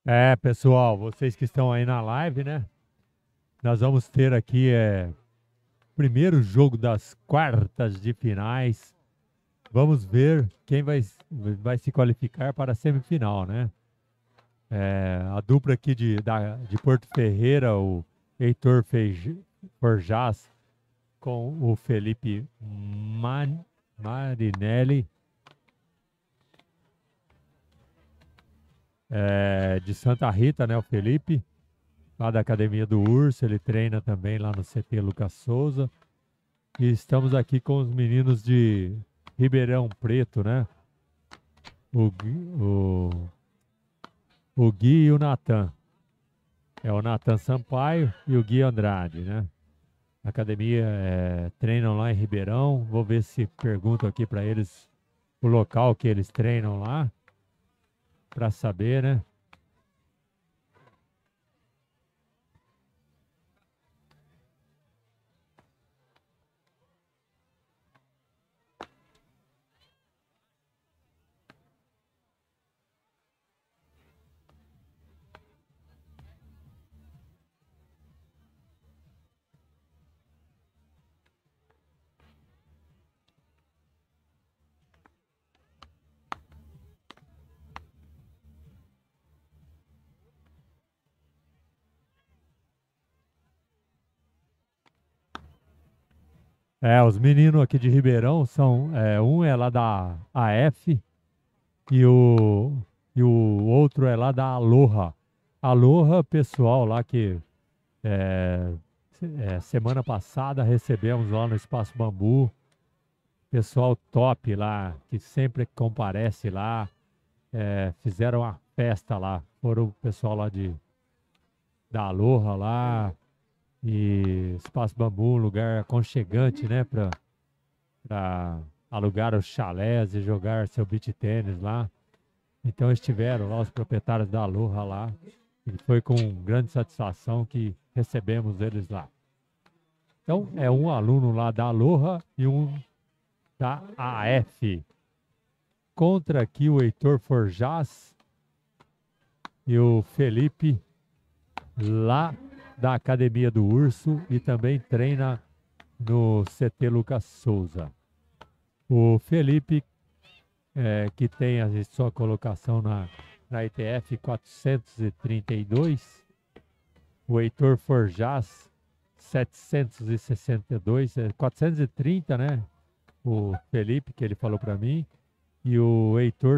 É, pessoal, vocês que estão aí na live, né? Nós vamos ter aqui o primeiro jogo das quartas de finais. Vamos ver quem vai se qualificar para a semifinal, né? A dupla aqui de Porto Ferreira, o Heitor Forjaz com o Felipe Marinelli, de Santa Rita, né? O Felipe, lá da Academia do Urso, ele treina também lá no CT Lucas Souza. E estamos aqui com os meninos de Ribeirão Preto, né? O Gui e o Natan. É o Natan Sampaio e o Gui Andrade, né? Academia treinam lá em Ribeirão. Vou ver se pergunto aqui para eles o local que eles treinam lá, para saber, né? Os meninos aqui de Ribeirão um é lá da AF e o outro é lá da Aloha. Aloha, pessoal lá que é, semana passada recebemos lá no Espaço Bambu, pessoal top lá, que sempre comparece lá, fizeram uma festa lá, foram o pessoal lá da Aloha lá, e Espaço Bambu, um lugar aconchegante, né, para alugar os chalés e jogar seu beach tênis lá. Então estiveram lá os proprietários da Aloha lá, e foi com grande satisfação que recebemos eles lá. Então, é um aluno lá da Aloha e um da AF. Contra aqui o Heitor Forjaz e o Felipe, lá da Academia do Urso, e também treina no CT Lucas Souza. O Felipe, que tem a sua colocação na ITF 432, o Heitor Forjaz 762, 430, né? O Felipe, que ele falou para mim, e o Heitor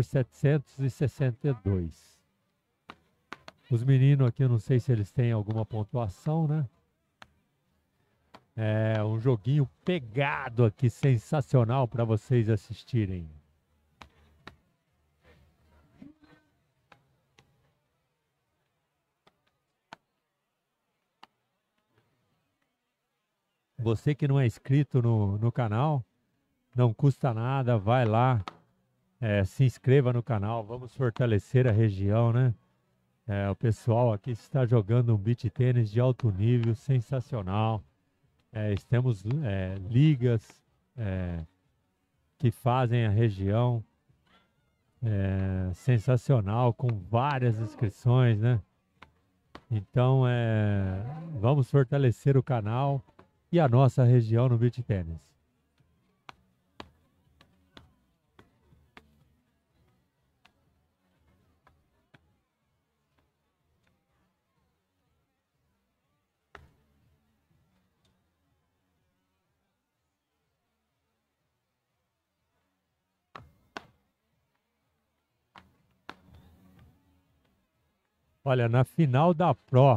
762. Os meninos aqui, eu não sei se eles têm alguma pontuação, né? É um joguinho pegado aqui, sensacional para vocês assistirem. Você que não é inscrito no canal, não custa nada, vai lá, se inscreva no canal, vamos fortalecer a região, né? O pessoal aqui está jogando um beach tênis de alto nível, sensacional. Temos ligas que fazem a região sensacional, com várias inscrições, né? Então, vamos fortalecer o canal e a nossa região no beach tênis. Olha, na final da Pro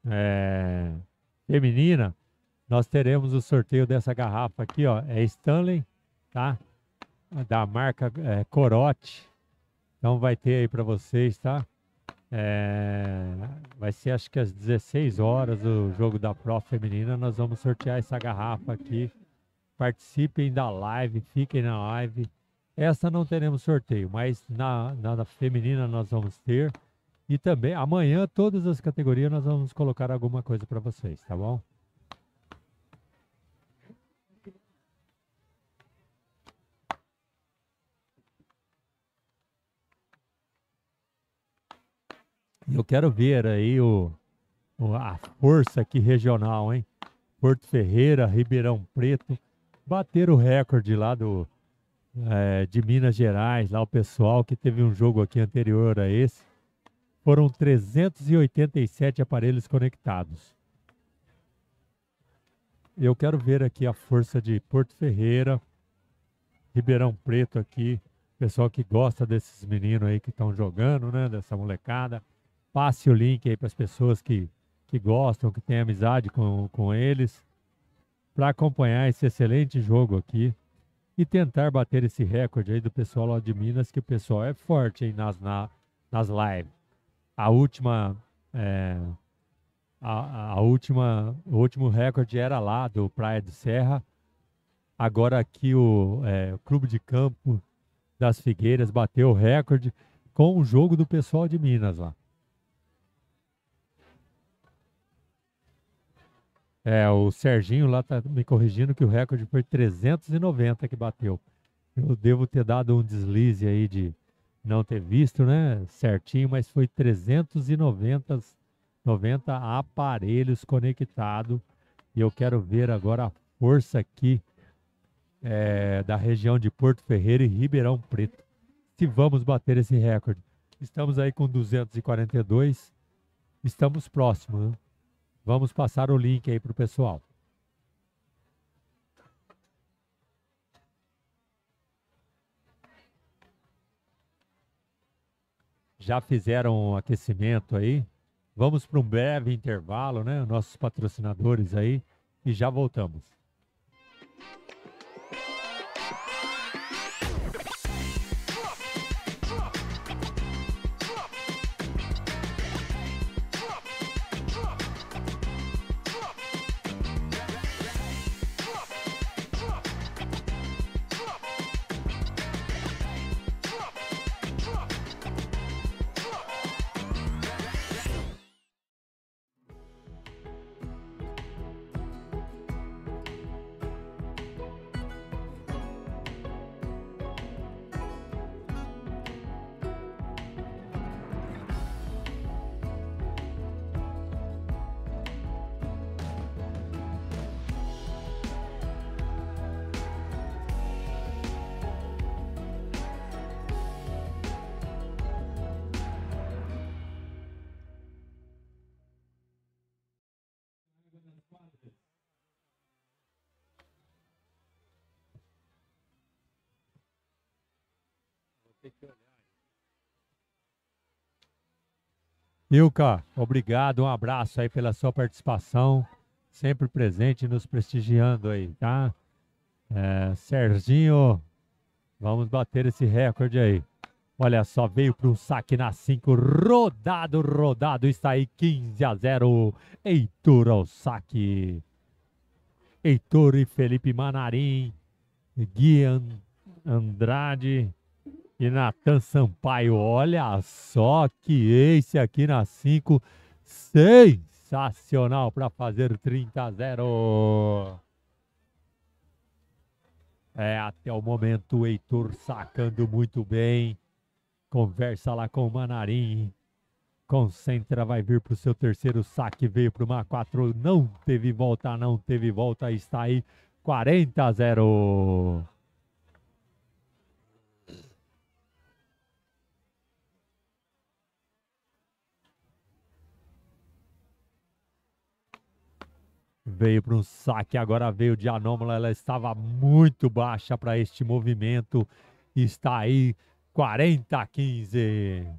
feminina, nós teremos o sorteio dessa garrafa aqui, ó. É Stanley, tá? Da marca Corote. Então vai ter aí para vocês, tá? É, vai ser acho que às 16 horas o jogo da Pro feminina. Nós vamos sortear essa garrafa aqui. Participem da live, fiquem na live. Essa não teremos sorteio, mas na feminina nós vamos ter. E também amanhã, todas as categorias, nós vamos colocar alguma coisa para vocês, tá bom? E eu quero ver aí a força aqui regional, hein? Porto Ferreira, Ribeirão Preto, bater o recorde lá de Minas Gerais, lá o pessoal que teve um jogo aqui anterior a esse. Foram 387 aparelhos conectados. Eu quero ver aqui a força de Porto Ferreira, Ribeirão Preto aqui, pessoal que gosta desses meninos aí que estão jogando, né? Dessa molecada. Passe o link aí para as pessoas que gostam, que têm amizade com eles, para acompanhar esse excelente jogo aqui e tentar bater esse recorde aí do pessoal lá de Minas, que o pessoal é forte aí nas lives. A última, é, o último recorde era lá do Praia de Serra. Agora aqui o Clube de Campo das Figueiras bateu o recorde com o jogo do pessoal de Minas lá. O Serginho lá tá me corrigindo que o recorde foi 390 que bateu. Eu devo ter dado um deslize aí de não ter visto, né, certinho, mas foi 390 aparelhos conectados. E eu quero ver agora a força aqui da região de Porto Ferreira e Ribeirão Preto. Se vamos bater esse recorde. Estamos aí com 242, estamos próximos, né? Vamos passar o link aí para o pessoal. Já fizeram um aquecimento aí? Vamos para um breve intervalo, né? Nossos patrocinadores aí e já voltamos. Ilka, obrigado, um abraço aí pela sua participação, sempre presente, nos prestigiando aí, tá? Serginho, vamos bater esse recorde aí. Olha só, veio para um saque na 5, rodado, está aí 15-0. Heitor ao saque. Heitor e Felipe Manarim, Gui Andrade e Natan Sampaio. Olha só que ace aqui na 5. Sensacional para fazer 30-0. Até o momento o Heitor sacando muito bem. Conversa lá com o Manarim. Concentra, vai vir para o seu terceiro saque. Veio para uma 4. Não teve volta. Está aí 40-0. Veio para um saque, agora veio de anômala. Ela estava muito baixa para este movimento. Está aí 40-15.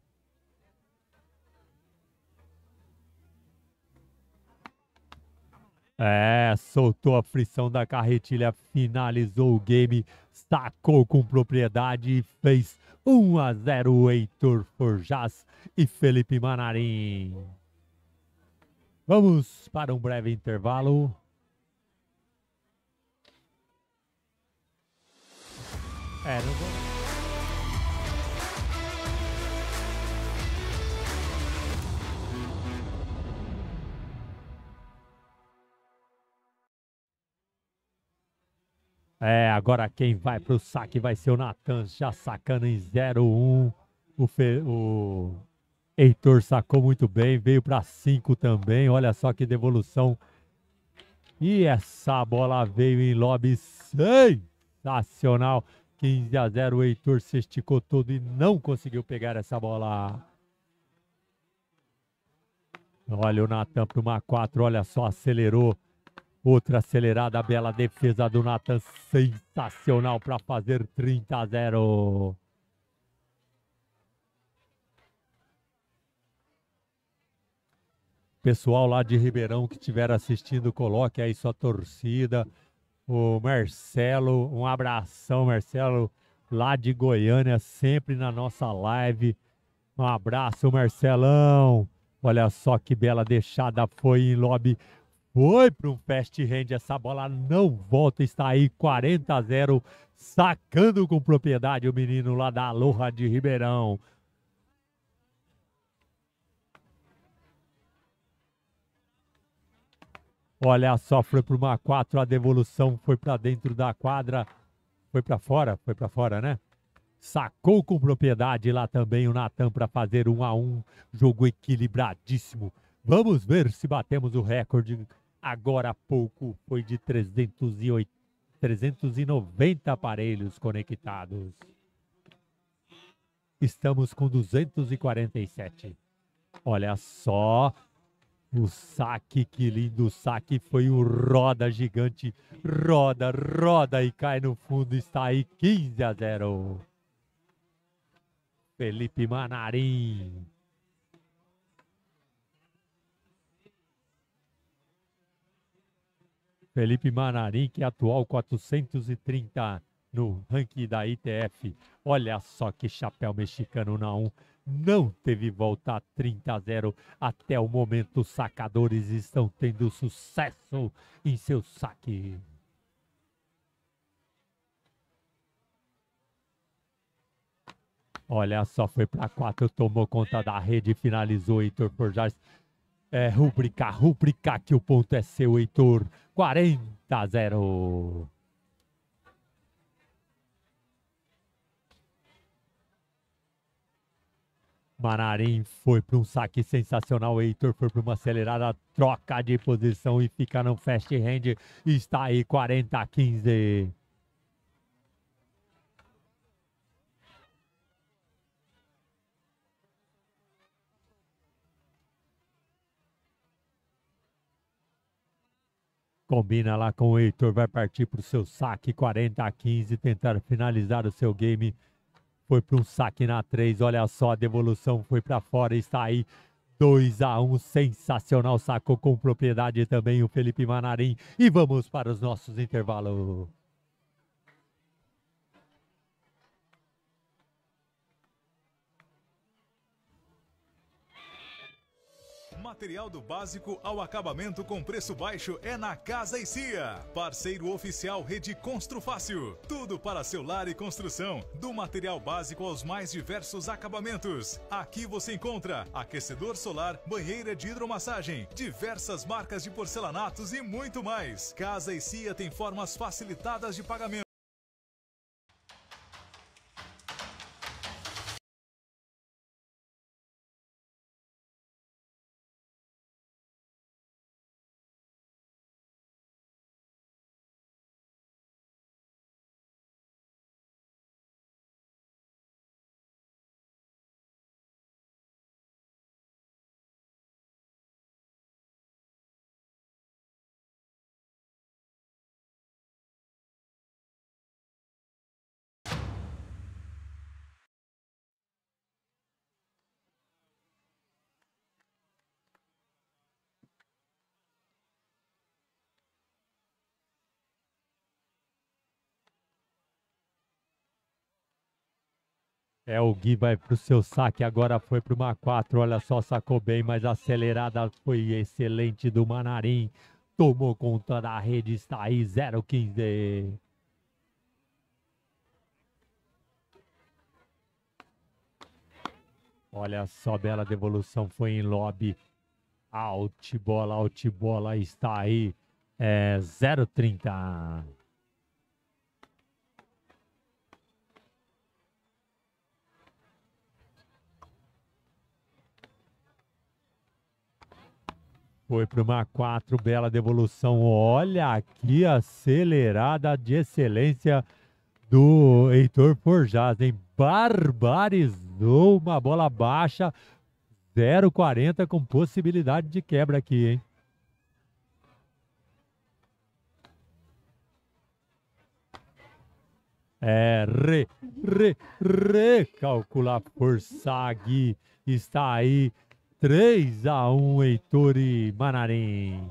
Soltou a frição da carretilha, finalizou o game, sacou com propriedade e fez 1-0 Heitor Forjaz e Felipe Manarim. Vamos para um breve intervalo. Não vou... Agora quem vai pro saque vai ser o Natan, já sacando em 0-1. Heitor sacou muito bem, veio para 5 também. Olha só que devolução. E essa bola veio em lobby sensacional. 15-0, o Heitor se esticou todo e não conseguiu pegar essa bola. Olha o Natan para uma 4, olha só, acelerou. Outra acelerada, bela defesa do Natan, sensacional para fazer 30-0. Pessoal lá de Ribeirão que estiver assistindo, coloque aí sua torcida. O Marcelo, um abração, Marcelo, lá de Goiânia, sempre na nossa live. Um abraço, Marcelão. Olha só que bela deixada foi em lobby. Foi para um fast hand. Essa bola não volta. Está aí 40-0. Sacando com propriedade o menino lá da Aloha de Ribeirão. Olha só, foi para uma 4. A devolução foi para dentro da quadra. Foi para fora? Foi para fora, né? Sacou com propriedade lá também o Natan para fazer 1-1. Jogo equilibradíssimo. Vamos ver se batemos o recorde. Agora há pouco foi de 390 aparelhos conectados. Estamos com 247. Olha só o saque, que lindo saque. Foi o roda gigante. Roda, roda e cai no fundo. Está aí 15-0. Felipe Manarim. Felipe Manarim, que é atual 430 no ranking da ITF. Olha só que chapéu mexicano na 1. Não teve volta a 30-0. Até o momento, os sacadores estão tendo sucesso em seu saque. Olha só, foi para 4, tomou conta da rede, finalizou Heitor Forjaz. Rúbrica, que o ponto é seu, Heitor. 40-0. Manarim foi para um saque sensacional. Heitor foi para uma acelerada, troca de posição e fica no fast hand. Está aí 40-15. Combina lá com o Heitor, vai partir para o seu saque 40-15, tentar finalizar o seu game. Foi para um saque na 3, olha só, a devolução foi para fora, está aí 2-1, sensacional, sacou com propriedade também o Felipe Manarim. E vamos para os nossos intervalos. Material do básico ao acabamento com preço baixo é na Casa e Cia. Parceiro oficial Rede Construfácil. Tudo para seu lar e construção. Do material básico aos mais diversos acabamentos. Aqui você encontra aquecedor solar, banheira de hidromassagem, diversas marcas de porcelanatos e muito mais. Casa e Cia tem formas facilitadas de pagamento. O Gui vai para o seu saque, agora foi para uma 4, olha só, sacou bem, mas a acelerada foi excelente do Manarim. Tomou conta da rede, está aí 0-15. Olha só, bela devolução, foi em lobby. Out bola, está aí 0-30. Foi para uma 4, bela devolução. Olha aqui a acelerada de excelência do Heitor Forjaz, hein? Barbarizou uma bola baixa, 0,40 com possibilidade de quebra aqui, hein? Recalcular por Sag. Está aí 3-1, Heitor e Manarim.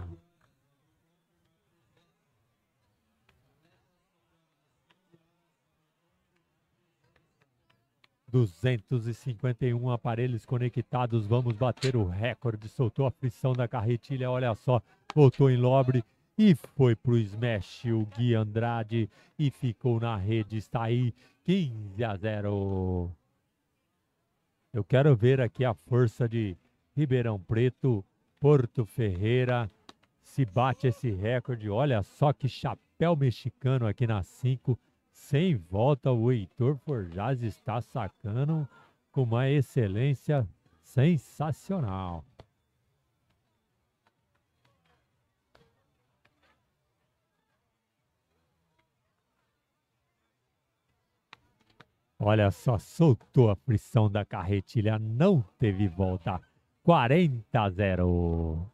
...251 aparelhos conectados, vamos bater o recorde, soltou a frição da carretilha, olha só, voltou em Lobre e foi pro smash o Gui Andrade e ficou na rede, está aí 15-0. Eu quero ver aqui a força de Ribeirão Preto, Porto Ferreira, se bate esse recorde, olha só que chapéu mexicano aqui na 5, sem volta, o Heitor Forjaz está sacando com uma excelência sensacional. Olha só, soltou a frição da carretilha, não teve volta. 40-0.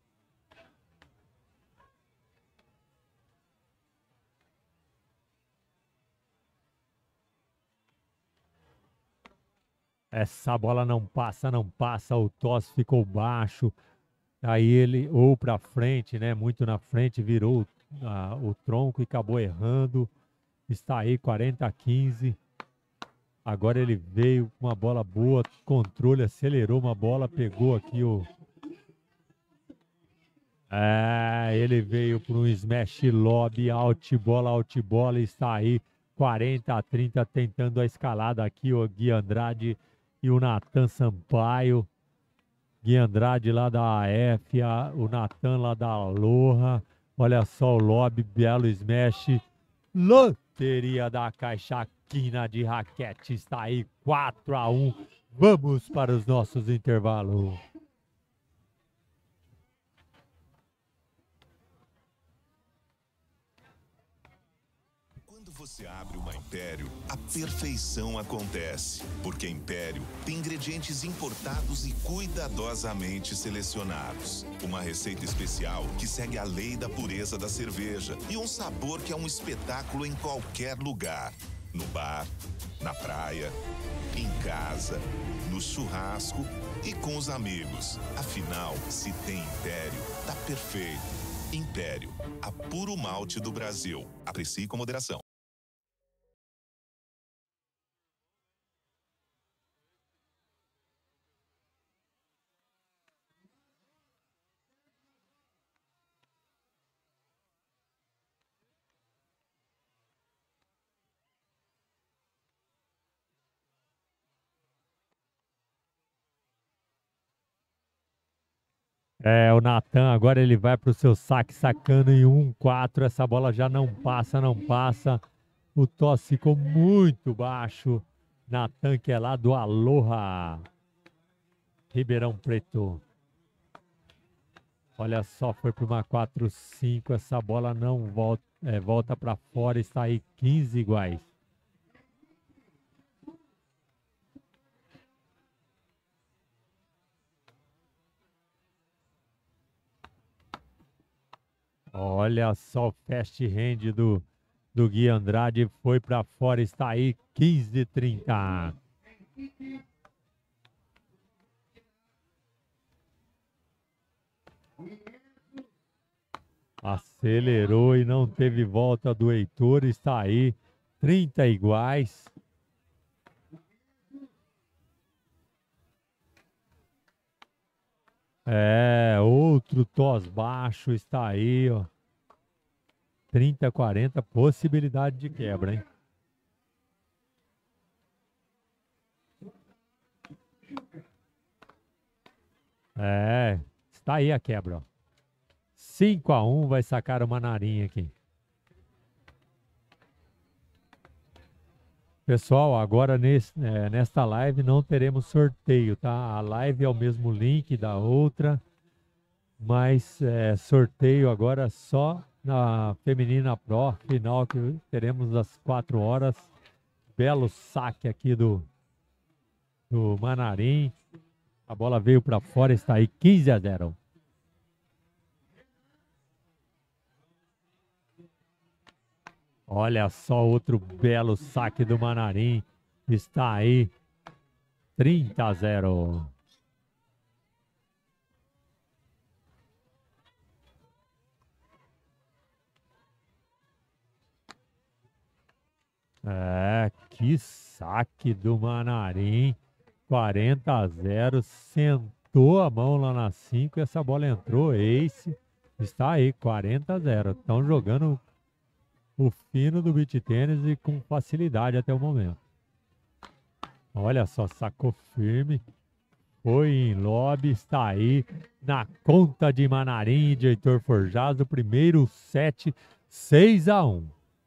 Essa bola não passa, não passa. O tosse ficou baixo. Aí ele, ou para frente, né? Muito na frente, virou o tronco e acabou errando. Está aí 40-15. Agora ele veio com uma bola boa, controle, acelerou uma bola, pegou aqui o... ele veio para um smash lobby, out bola, está aí 40-30, tentando a escalada aqui, o Gui Andrade e o Natan Sampaio. Gui Andrade lá da AF, o Natan lá da Aloha. Olha só o lobby, belo smash. Loteria da Caixa Quina de raquete está aí 4-1. Vamos para os nossos intervalos. Quando você abre uma Império, a perfeição acontece, porque Império tem ingredientes importados e cuidadosamente selecionados. Uma receita especial que segue a lei da pureza da cerveja e um sabor que é um espetáculo em qualquer lugar. No bar, na praia, em casa, no churrasco e com os amigos. Afinal, se tem Império, tá perfeito. Império, a puro malte do Brasil. Aprecie com moderação. O Natan agora ele vai para o seu saque, sacando em 1-4. Essa bola já não passa, não passa. O tosse ficou muito baixo. Natan, que é lá do Aloha, Ribeirão Preto. Olha só, foi para uma 4-5. Essa bola não volta, volta para fora. Está aí 15 iguais. Olha só o fast hand do Gui Andrade, foi para fora, está aí 15-30. Acelerou e não teve volta do Heitor, está aí 30 iguais. Outro tos baixo está aí, ó. 30-40, possibilidade de quebra, hein? Está aí a quebra, ó. 5-1, vai sacar uma narinha aqui. Pessoal, agora nesta live não teremos sorteio, tá? A live é o mesmo link da outra. Mas sorteio agora só na Feminina Pro, final que teremos às 4 horas. Belo saque aqui do Manarim. A bola veio para fora, está aí 15-0. Olha só outro belo saque do Manarim. Está aí 30-0. Que saque do Manarim. 40-0. Sentou a mão lá na 5 e essa bola entrou. Ace. Está aí, 40-0. Estão jogando o fino do beach tênis e com facilidade até o momento. Olha só, sacou firme. Foi em lobby, está aí na conta de Manarim e de Heitor Forjaz, o primeiro set, 6-1.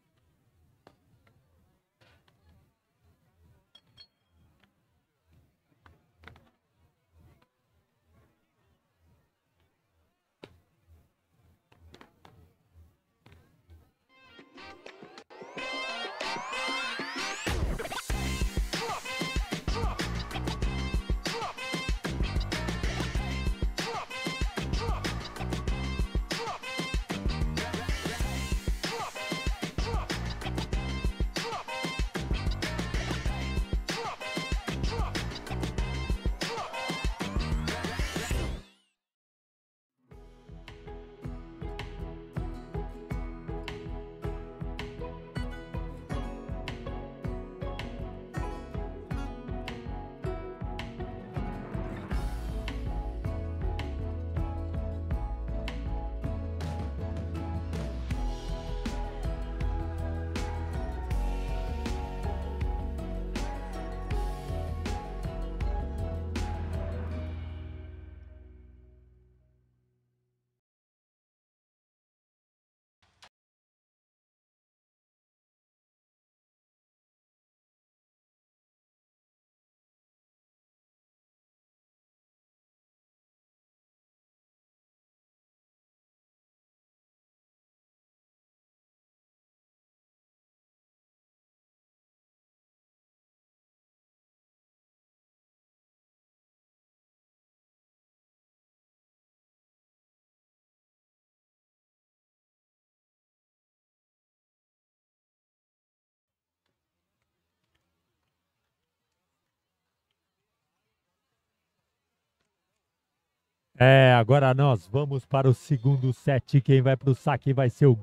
Agora nós vamos para o segundo set. Quem vai para o saque vai ser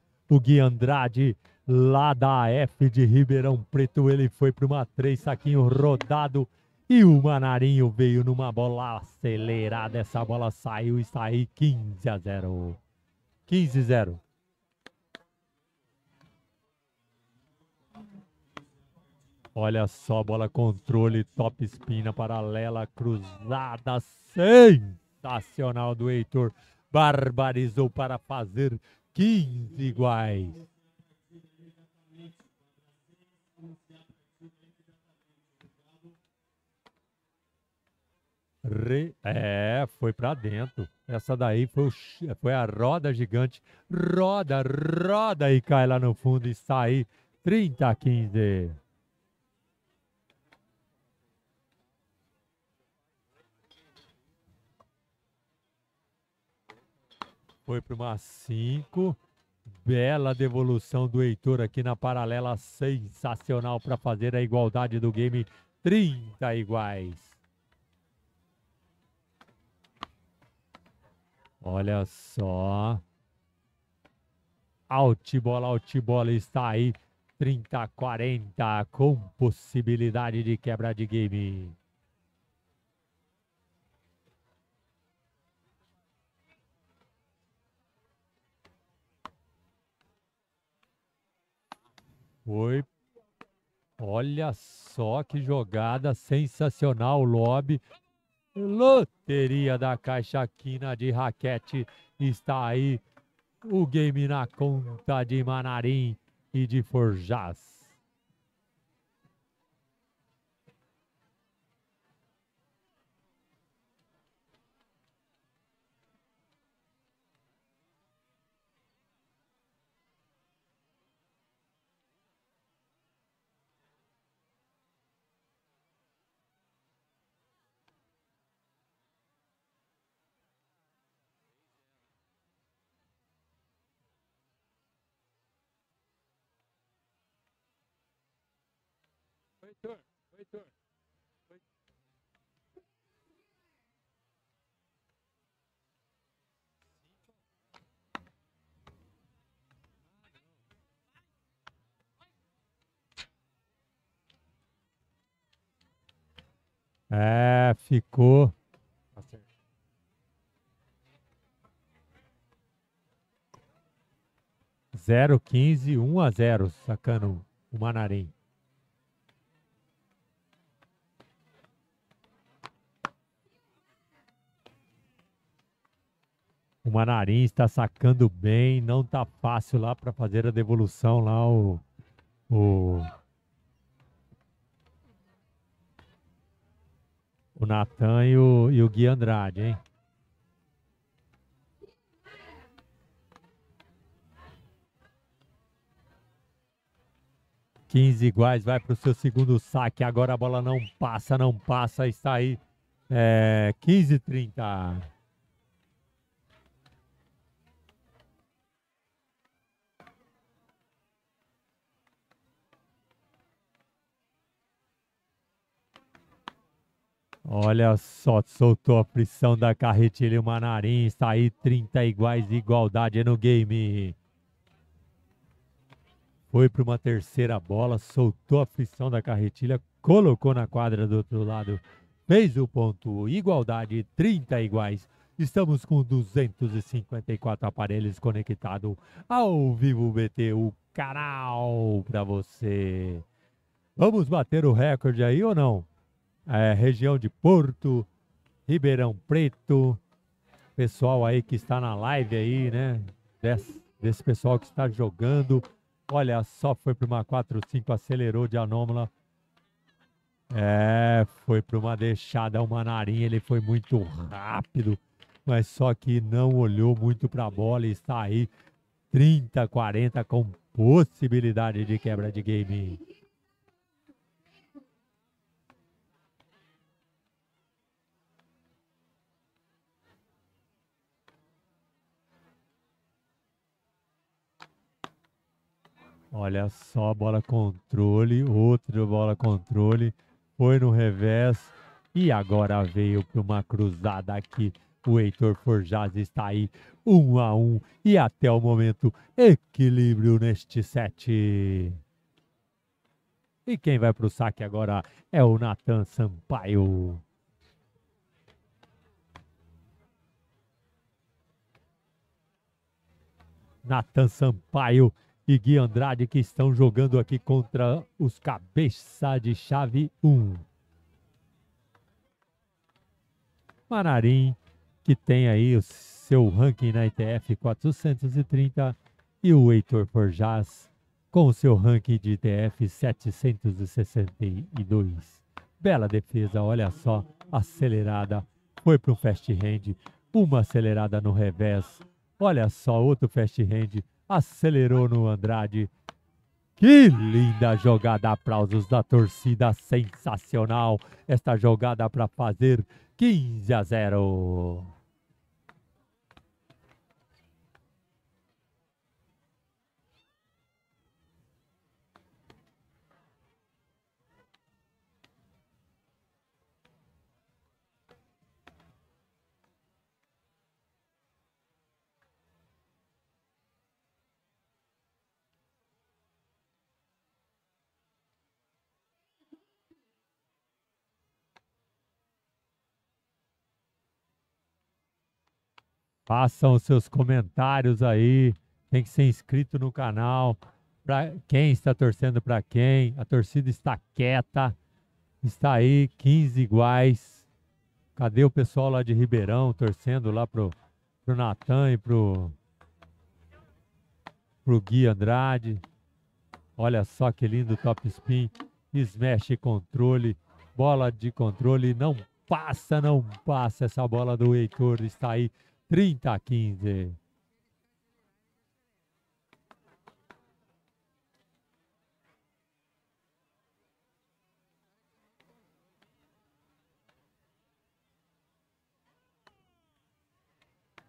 o Gui Andrade, lá da AF de Ribeirão Preto. Ele foi para uma 3, saquinho rodado. E o Manarinho veio numa bola acelerada. Essa bola saiu e está aí 15-0. 15-0. Olha só, bola controle, top espina, paralela, cruzada, sensacional do Heitor. Barbarizou para fazer 15 iguais. Foi para dentro. Essa daí foi a roda gigante. Roda, roda e cai lá no fundo e sai 30-15. Foi para uma 5. Bela devolução do Heitor aqui na paralela. Sensacional para fazer a igualdade do game. 30 iguais. Olha só. Altibola está aí. 30-40 com possibilidade de quebra de game. Foi. Olha só que jogada sensacional, lobby. Loteria da Caixa Quina de raquete. Está aí o game na conta de Manarim e de Forjaz. É, ficou. 0-15, 1-0, sacando o Manarim. O Manarim está sacando bem, não tá fácil lá para fazer a devolução lá o, o Natan e o Gui Andrade, hein? Quinze iguais, vai para o seu segundo saque. Agora a bola não passa, está aí. 15-30. Olha só, soltou a pressão da carretilha e o Manarim. Está aí 30 iguais, igualdade no game. Foi para uma terceira bola, soltou a frição da carretilha, colocou na quadra do outro lado, fez o ponto, igualdade, 30 iguais. Estamos com 254 aparelhos conectados ao Vivo BT, o canal para você. Vamos bater o recorde aí ou não? Região de Porto, Ribeirão Preto, pessoal aí que está na live aí, né? Desse pessoal que está jogando. Olha só, foi para uma 4-5, acelerou de anômala. Foi para uma deixada, o Manarim, ele foi muito rápido, mas só que não olhou muito para a bola e está aí 30-40 com possibilidade de quebra de game. Olha só, bola controle, outra bola controle, foi no revés e agora veio para uma cruzada aqui. O Heitor Forjaz está aí 1-1 e até o momento equilíbrio neste set. E quem vai para o saque agora é o Natan Sampaio. Natan Sampaio e Gui Andrade que estão jogando aqui contra os cabeça de chave 1. Manarim, que tem aí o seu ranking na ITF 430, e o Heitor Forjaz com o seu ranking de ITF 762. Bela defesa, olha só, acelerada, foi para o fast hand, uma acelerada no revés, olha só, outro fast hand, acelerou no Andrade. Que linda jogada, aplausos da torcida, sensacional esta jogada para fazer 15-0. Façam os seus comentários aí. Tem que ser inscrito no canal. Para quem está torcendo para quem. A torcida está quieta. Está aí 15 iguais. Cadê o pessoal lá de Ribeirão torcendo lá pro Natan e pro Gui Andrade? Olha só que lindo top spin. Smash controle. Bola de controle. Não passa essa bola do Heitor. Está aí 30-15.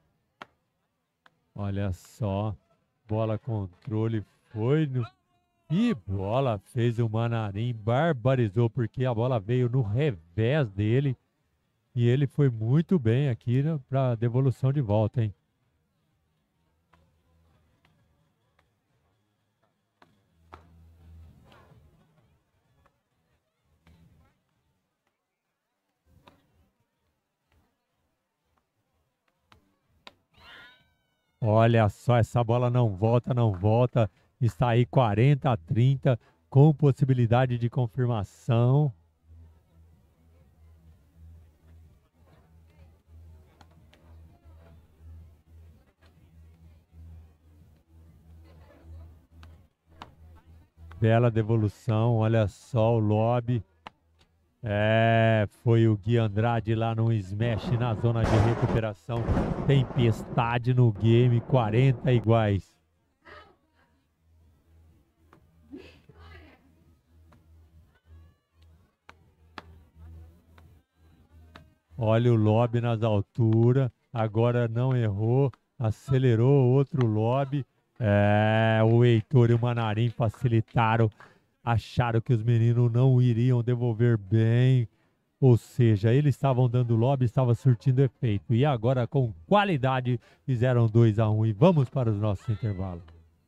Olha só, bola controle, foi E bola, fez o Manarim, barbarizou, porque a bola veio no revés dele. E ele foi muito bem aqui, né, para devolução de volta, hein? Olha só, essa bola não volta, não volta. Está aí 40-30, com possibilidade de confirmação. Bela devolução, olha só o lobby. Foi o Gui Andrade lá no smash na zona de recuperação. Tempestade no game, 40 iguais. Olha o lobby nas alturas. Agora não errou. Acelerou outro lobby. O Heitor e o Manarim facilitaram. Acharam que os meninos não iriam devolver bem. Ou seja, eles estavam dando lobby, estava surtindo efeito. E agora, com qualidade, fizeram 2-1. E vamos para os nossos intervalos.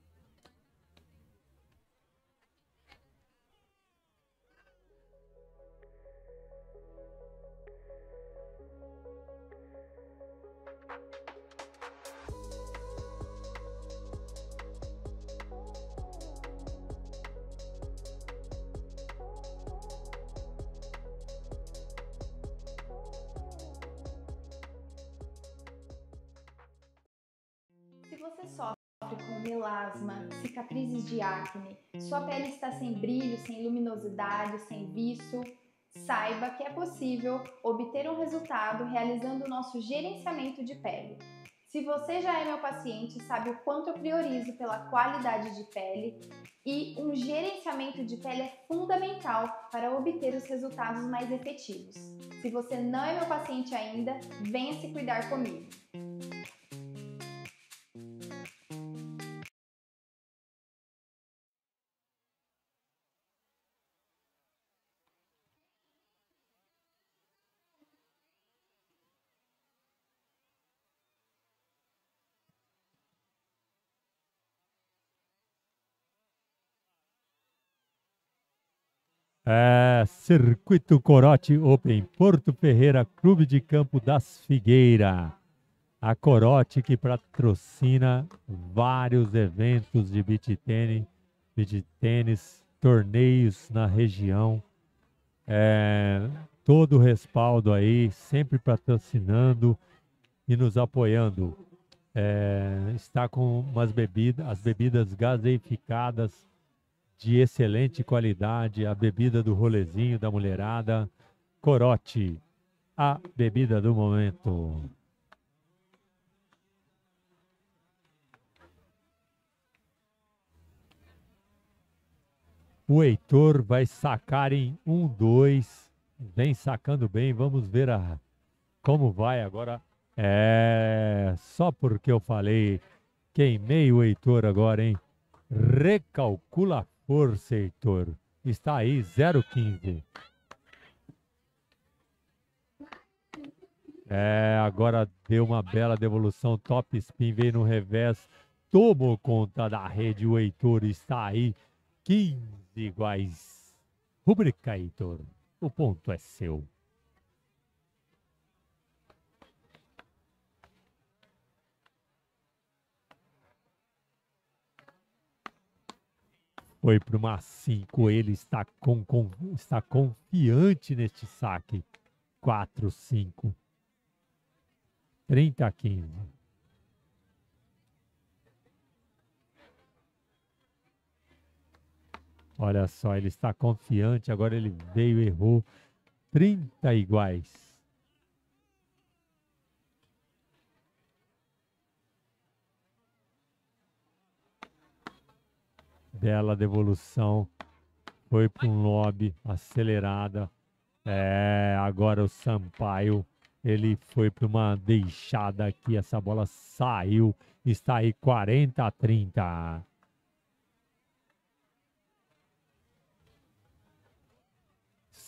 Se você sofre com melasma, cicatrizes de acne, sua pele está sem brilho, sem luminosidade, sem viço, saiba que é possível obter um resultado realizando o nosso gerenciamento de pele. Se você já é meu paciente, sabe o quanto eu priorizo pela qualidade de pele e um gerenciamento de pele é fundamental para obter os resultados mais efetivos. Se você não é meu paciente ainda, venha se cuidar comigo. Circuito Corote Open, Porto Ferreira, Clube de Campo das Figueiras. A Corote que patrocina vários eventos de beach tênis, torneios na região. Todo o respaldo aí, sempre patrocinando e nos apoiando. Está com as bebidas gaseificadas de excelente qualidade, a bebida do rolezinho da mulherada. Corote, a bebida do momento. O Heitor vai sacar em 1-2. Vem sacando bem. Vamos ver como vai agora. Só porque eu falei, queimei o Heitor agora, hein? Recalcula a força, Heitor. Está aí 0,15. Agora deu uma bela devolução. Top spin, veio no revés. Tomou conta da rede. O Heitor está aí 15 iguais. Rubrica, Heitor. O ponto é seu. Foi para uma 5. Ele está confiante neste saque. 4-5. 30-15. Olha só, ele está confiante. Agora ele veio e errou. 30 iguais. Bela devolução. Foi para um lobby acelerada. Agora o Sampaio, ele foi para uma deixada aqui. Essa bola saiu. Está aí 40-30.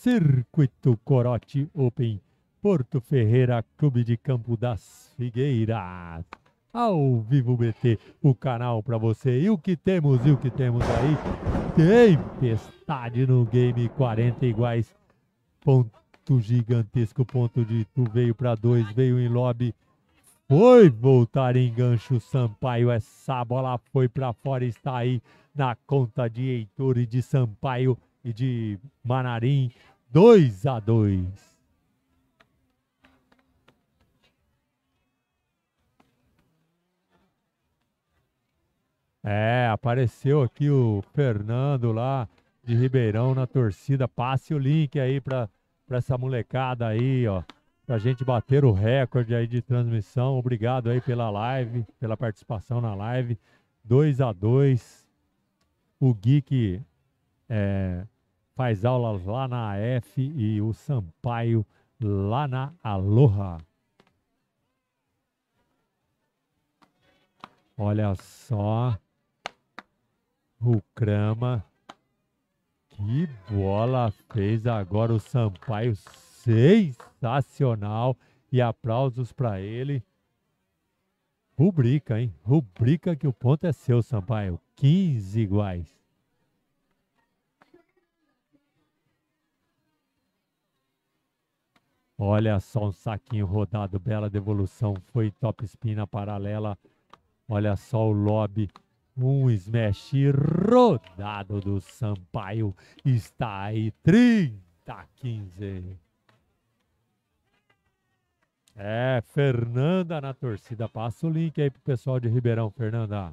Circuito Corote Open, Porto Ferreira, Clube de Campo das Figueiras. Ao Vivo BT, o canal para você. E o que temos aí? Tempestade no game, 40 iguais. Ponto gigantesco, ponto de tu veio para 2, veio em lobby. Foi voltar em gancho, Sampaio. Essa bola foi para fora, está aí na conta de Heitor e de Sampaio e de Manarim. 2-2. Apareceu aqui o Fernando lá de Ribeirão na torcida. Passe o link aí para essa molecada aí, ó. Pra gente bater o recorde aí de transmissão. Obrigado aí pela live, pela participação na live. 2-2. O Geek faz aulas lá na AF e o Sampaio lá na Aloha. Olha só. O Crama. Que bola fez agora o Sampaio. Sensacional. E aplausos para ele. Rubrica, hein? Rubrica que o ponto é seu, Sampaio. 15 iguais. Olha só um saquinho rodado. Bela devolução. Foi top spin na paralela. Olha só o lobby. Um smash rodado do Sampaio. Está aí 30-15. Fernanda na torcida. Passa o link aí pro pessoal de Ribeirão, Fernanda.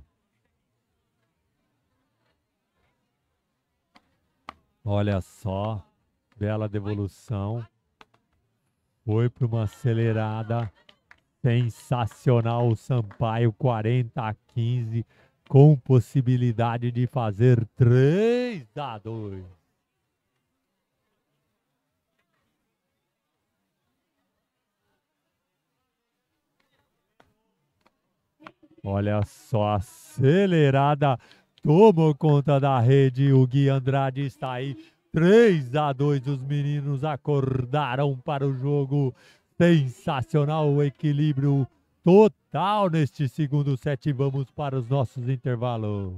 Olha só. Bela devolução. Foi para uma acelerada. Sensacional o Sampaio. 40-15. Com possibilidade de fazer 3-2. Olha só, acelerada, tomou conta da rede, o Gui Andrade está aí, 3-2, os meninos acordaram para o jogo, sensacional o equilíbrio total neste segundo set, vamos para os nossos intervalos.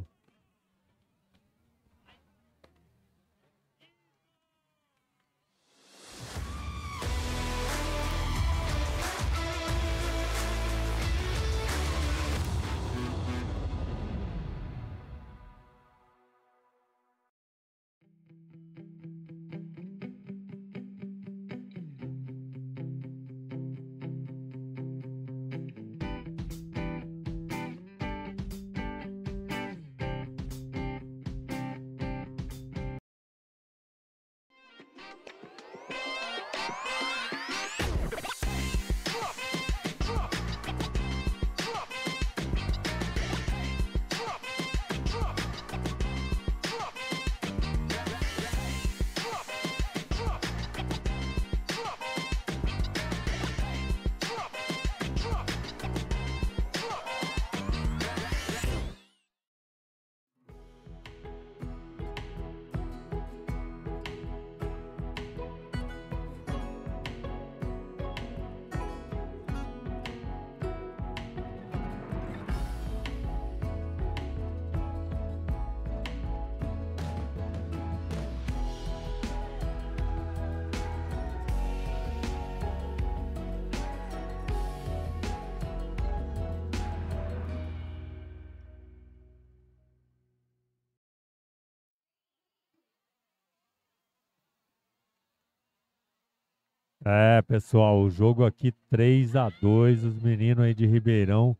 Pessoal, o jogo aqui 3-2, os meninos aí de Ribeirão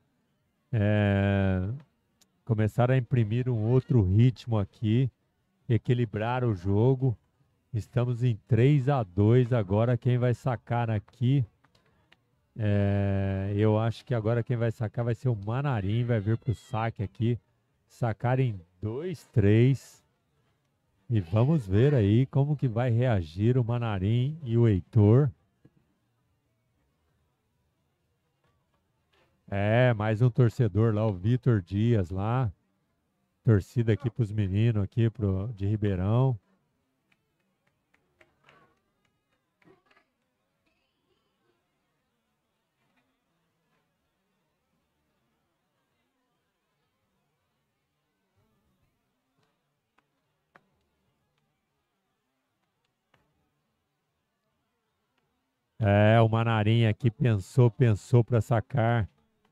começaram a imprimir um outro ritmo aqui, equilibrar o jogo. Estamos em 3-2 agora, quem vai sacar aqui, eu acho que agora quem vai sacar vai ser o Manarim, vai vir pro saque aqui, sacar em 2-3. E vamos ver aí como que vai reagir o Manarim e o Heitor. Mais um torcedor lá, o Vitor Dias lá. Torcida aqui pros meninos aqui de Ribeirão. É, o Manarim aqui pensou para sacar.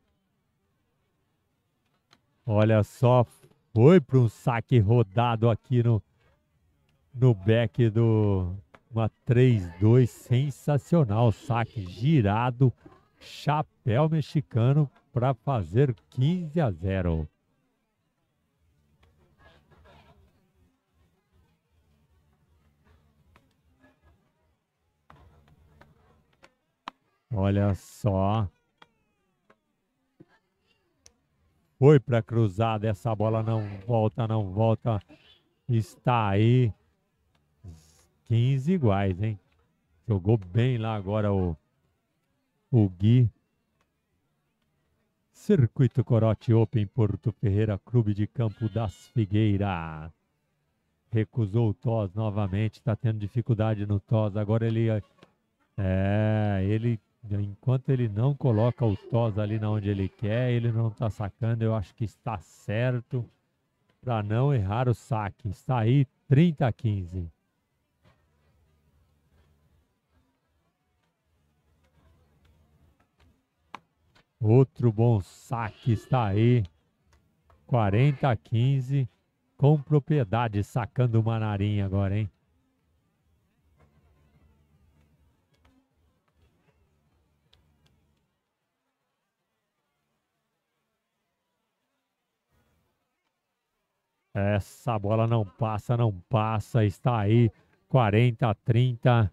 Olha só, foi para um saque rodado aqui no back do uma 3-2, sensacional, saque girado, chapéu mexicano para fazer 15-0. Olha só, foi para cruzada, essa bola não volta, não volta. Está aí 15 iguais, hein? Jogou bem lá agora o Gui. Circuito Corote Open Porto Ferreira, Clube de Campo das Figueiras. Recusou o TOS novamente, está tendo dificuldade no TOS. Agora enquanto ele não coloca o TOS ali na onde ele quer, ele não está sacando. Eu acho que está certo para não errar o saque. Está aí 30-15. Outro bom saque está aí. 40-15. Com propriedade, sacando o Manarim agora, hein? Essa bola não passa, não passa. Está aí 40-30.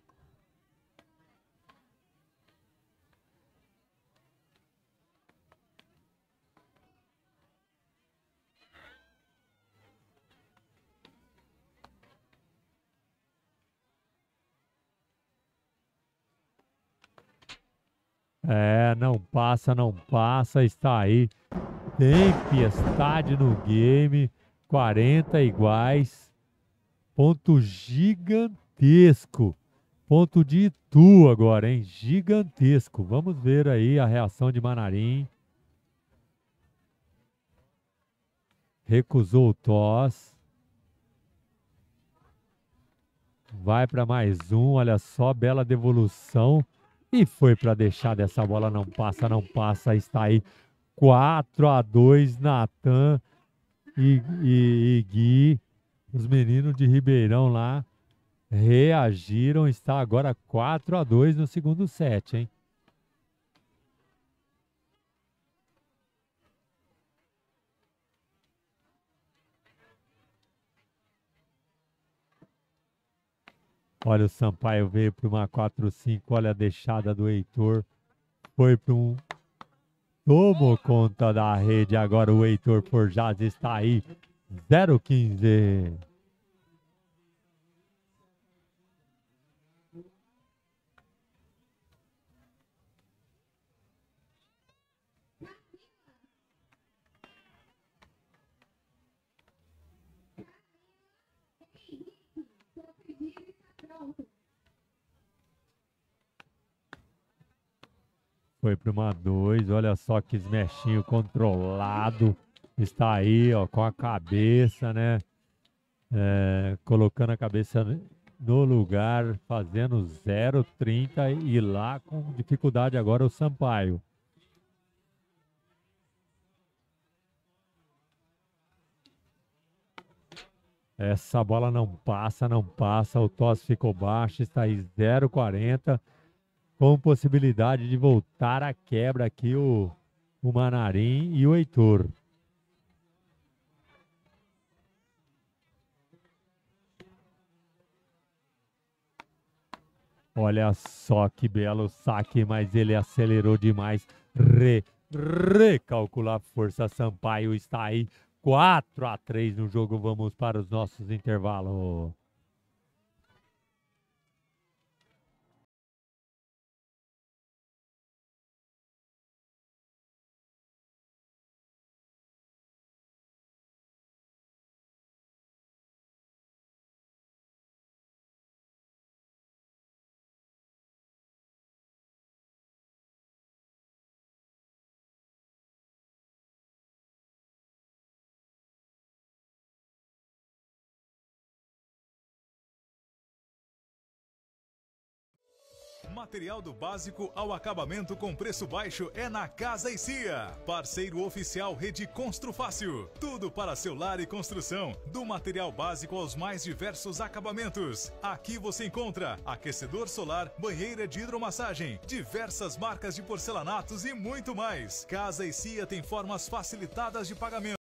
É, não passa, não passa. Está aí. Tempestade no game. 40 iguais. Ponto gigantesco. Ponto de Itu agora, hein? Gigantesco. Vamos ver aí a reação de Manarim. Recusou o toss. Vai para mais um. Olha só, bela devolução. E foi para deixar dessa bola. Não passa, não passa. Está aí 4-2, Natan e Gui. Os meninos de Ribeirão lá reagiram. Está agora 4-2 no segundo set, hein? Olha, o Sampaio veio para uma 4-5. Olha a deixada do Heitor. Foi para um. Tomou conta da rede. Agora o Heitor Forjaz está aí. 0-15. Foi para uma 2. Olha só que smachinho controlado. Está aí, ó, com a cabeça, né? Colocando a cabeça no lugar, fazendo 0,30 e lá com dificuldade agora o Sampaio. Essa bola não passa, não passa. O tosse ficou baixo, está aí 0,40. Com possibilidade de voltar à quebra aqui o Manarim e o Heitor. Olha só que belo saque, mas ele acelerou demais. Recalcular a força. Sampaio está aí 4-3 no jogo. Vamos para os nossos intervalos. Material do básico ao acabamento com preço baixo é na Casa e Cia. Parceiro oficial Rede Construfácil. Tudo para seu lar e construção. Do material básico aos mais diversos acabamentos. Aqui você encontra aquecedor solar, banheira de hidromassagem, diversas marcas de porcelanatos e muito mais. Casa e Cia tem formas facilitadas de pagamento.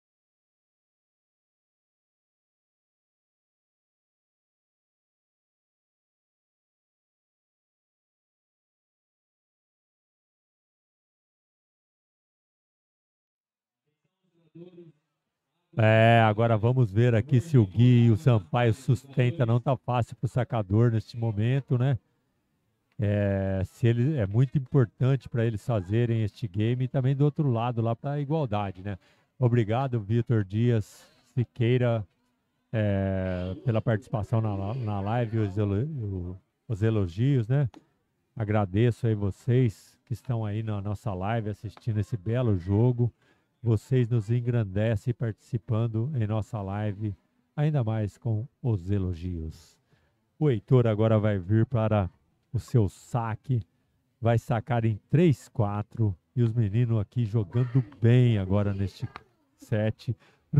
Agora vamos ver aqui se o Gui e o Sampaio sustenta. Não tá fácil pro sacador neste momento, né? Se ele, é muito importante para eles fazerem este game e também do outro lado lá para a igualdade, né? Obrigado, Vitor Dias Siqueira, pela participação na live, os elogios, né? Agradeço aí vocês que estão aí na nossa live assistindo esse belo jogo. Vocês nos engrandecem participando em nossa live, ainda mais com os elogios. O Heitor agora vai vir para o seu saque, vai sacar em 3-4 e os meninos aqui jogando bem agora neste set.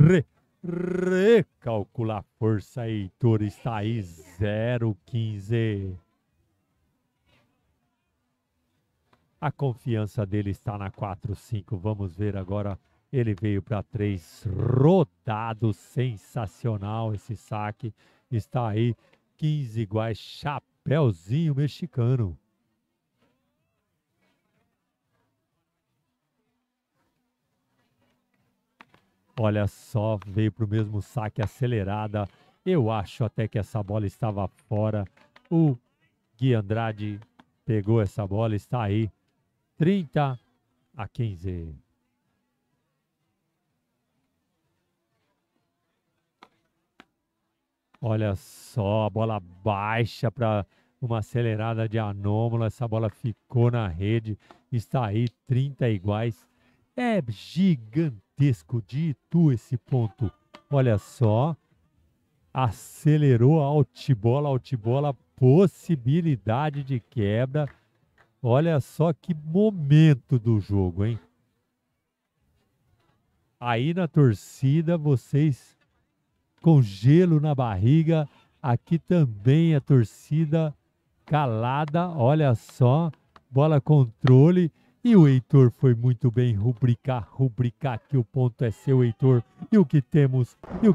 Recalcula a força, Heitor, está aí 0-15. A confiança dele está na 4-5. Vamos ver agora. Ele veio para 3, rodado, sensacional esse saque. Está aí 15 iguais, chapéuzinho mexicano. Olha só, veio para o mesmo saque, acelerada. Eu acho até que essa bola estava fora. O Gui Andrade pegou essa bola, está aí 30-15. Olha só, a bola baixa para uma acelerada de anômalo. Essa bola ficou na rede. Está aí 30 iguais. É gigantesco de Itu esse ponto. Olha só. Acelerou a altibola, possibilidade de quebra. Olha só que momento do jogo, hein? Aí na torcida, vocês com gelo na barriga. Aqui também a torcida calada. Olha só, bola controle. E o Heitor foi muito bem rubricar que o ponto é seu, Heitor. E o que temos?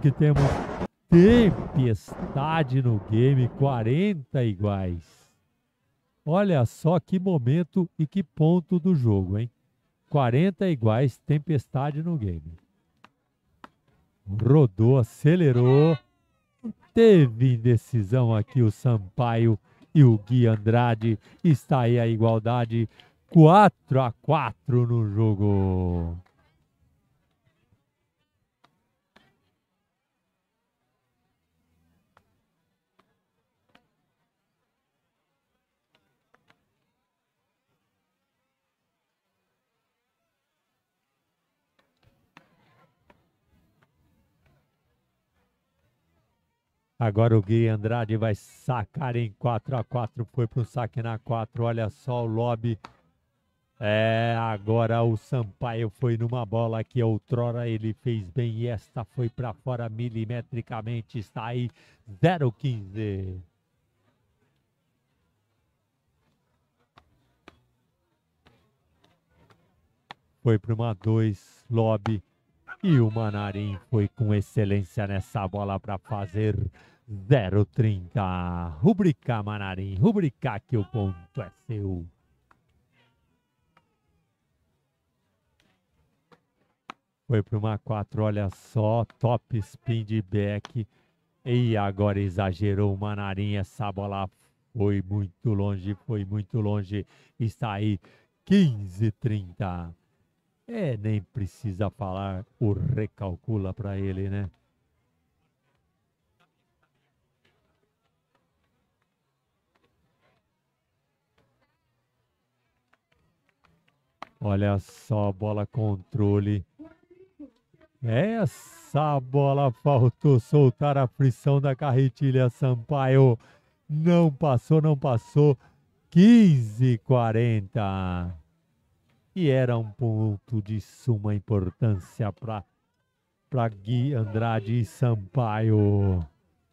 Tempestade no game, 40 iguais. Olha só que momento e que ponto do jogo, hein? 40 iguais, tempestade no game. Rodou, acelerou. Teve indecisão aqui o Sampaio e o Gui Andrade. Está aí a igualdade, 4-4 no jogo. Agora o Gui Andrade vai sacar em 4-4. Foi para o saque na 4. Olha só o lobby. Agora o Sampaio foi numa bola que outrora ele fez bem. E esta foi para fora milimetricamente. Está aí 0-15. Foi para uma 2, lobby. E o Manarim foi com excelência nessa bola para fazer 0-30. Rubricar, Manarim. Rubricar que o ponto é seu. Foi para uma 4, olha só. Top spin de back. E agora exagerou o Manarim. Essa bola foi muito longe, Está aí 15-30. Nem precisa falar o recalcula para ele, né? Olha só, bola controle. Essa bola faltou soltar a frição da carretilha, Sampaio. Não passou. 15:40. E era um ponto de suma importância para Gui Andrade e Sampaio.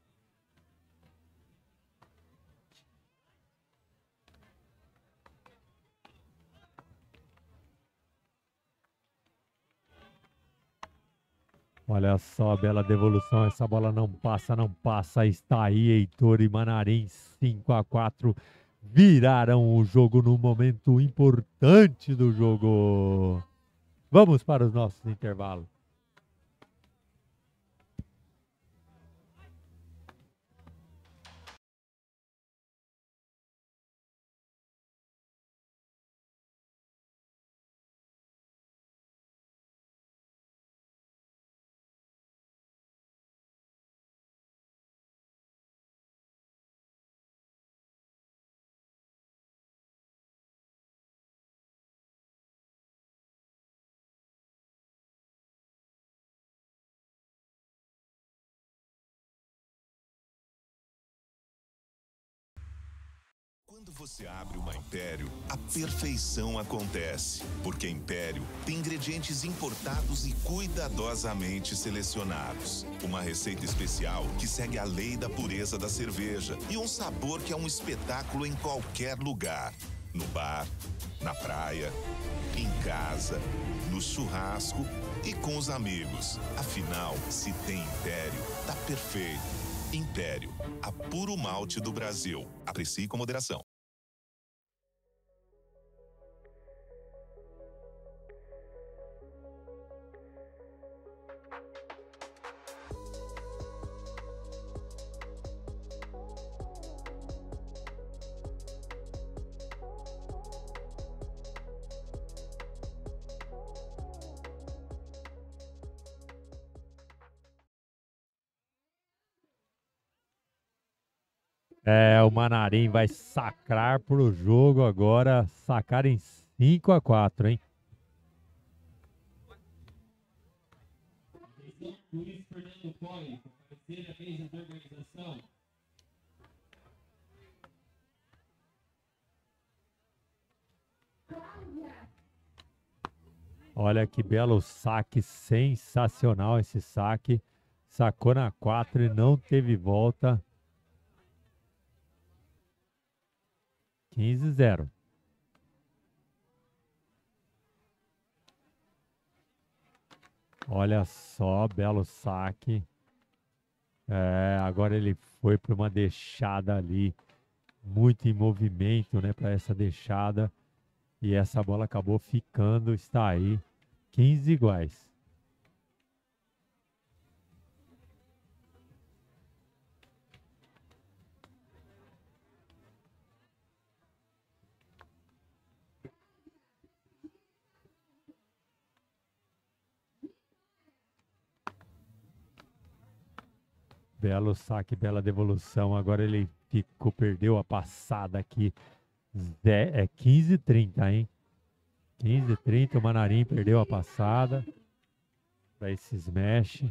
Olha só, bela devolução. Essa bola não passa, não passa. Está aí Heitor e Manarim, 5-4. Viraram o jogo no momento importante do jogo. Vamos para os nossos intervalos. Quando você abre uma Império, a perfeição acontece. Porque Império tem ingredientes importados e cuidadosamente selecionados. Uma receita especial que segue a lei da pureza da cerveja. E um sabor que é um espetáculo em qualquer lugar. No bar, na praia, em casa, no churrasco e com os amigos. Afinal, se tem Império, tá perfeito. Império, a puro malte do Brasil. Aprecie com moderação. O Manarim vai sacrar pro jogo agora. Sacar em 5-4, hein? Luiz Fernando Coy, terceira mesa de organização. Olha que belo saque, sensacional esse saque. Sacou na 4 e não teve volta. 15-0. Olha só, belo saque. Agora ele foi para uma deixada ali. Muito em movimento, né, para essa deixada. E essa bola acabou ficando, está aí. 15 iguais. Belo saque, bela devolução. Agora ele perdeu a passada aqui. 15-30, hein? 15-30, o Manarim perdeu a passada. Para esse smash.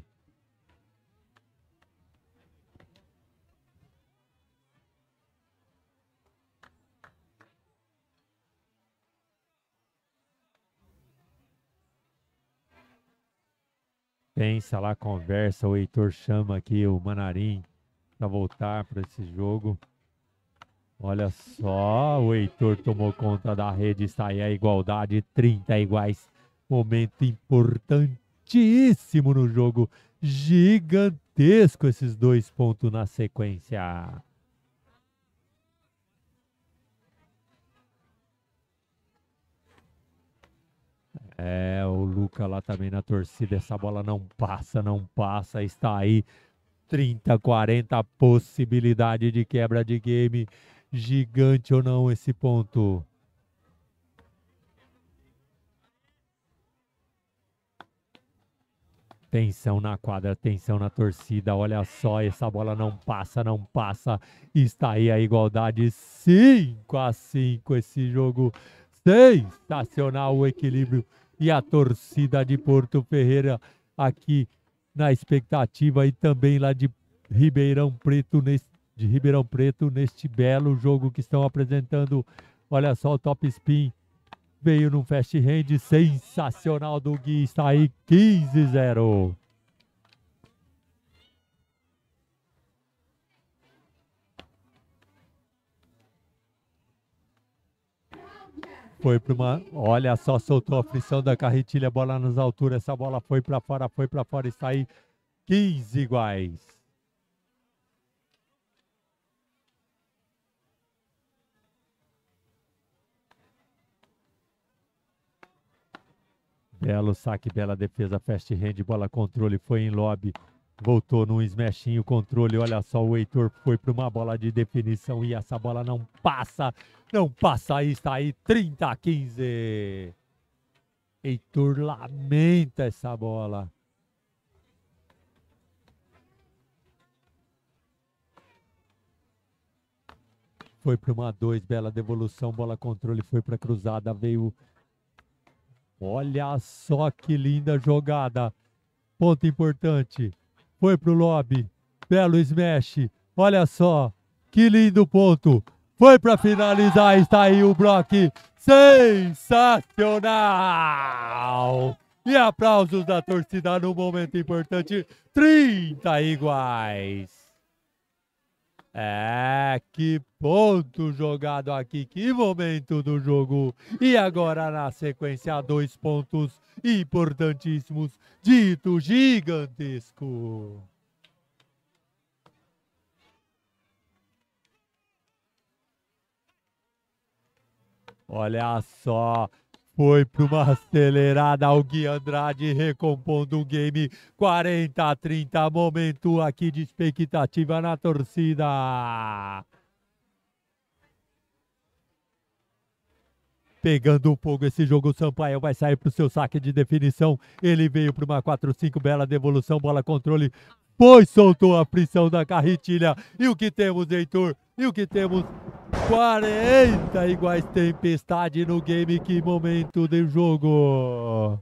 Pensa lá, conversa, o Heitor chama aqui o Manarim para voltar para esse jogo. Olha só, o Heitor tomou conta da rede, está aí a igualdade, 30 iguais. Momento importantíssimo no jogo, gigantesco esses 2 pontos na sequência. O Luca lá também na torcida, essa bola não passa, está aí 30-40, possibilidade de quebra de game, gigante ou não esse ponto. Tensão na quadra, tensão na torcida, olha só, essa bola não passa, está aí a igualdade, 5-5 esse jogo, sensacional o equilíbrio. E a torcida de Porto Ferreira aqui na expectativa e também lá de Ribeirão Preto de Ribeirão Preto neste belo jogo que estão apresentando. Olha só o top spin. Veio num fast hand sensacional do Gui. Está aí 15-0. Foi para uma... Olha só, soltou a frição da carretilha, bola nas alturas. Essa bola foi para fora. Está aí 15 iguais. Belo saque, bela defesa, fast hand, bola controle, foi em lobby, voltou num smashinho, controle, olha só, o Heitor foi para uma bola de definição e essa bola não passa, aí está aí 30-15. Heitor lamenta essa bola. Foi para uma 2, bela devolução, bola controle, foi para cruzada, veio... Olha só que linda jogada. Ponto importante. Foi pro lobby. Belo smash. Olha só. Que lindo ponto. Foi para finalizar. Está aí o Brock. Sensacional. E aplausos da torcida no momento importante. 30 iguais. Que ponto jogado aqui, que momento do jogo. E agora na sequência, 2 pontos importantíssimos, dito gigantesco. Olha só. Foi para uma acelerada, o Gui Andrade recompondo o game. 40-30, momento aqui de expectativa na torcida. Pegando um pouco esse jogo, o Sampaio vai sair para o seu saque de definição. Ele veio para uma 4-5, bela devolução, bola controle. Foi, soltou a frição da carretilha. E o que temos, Heitor? E o que temos? 40 iguais, tempestade no game. Que momento do jogo.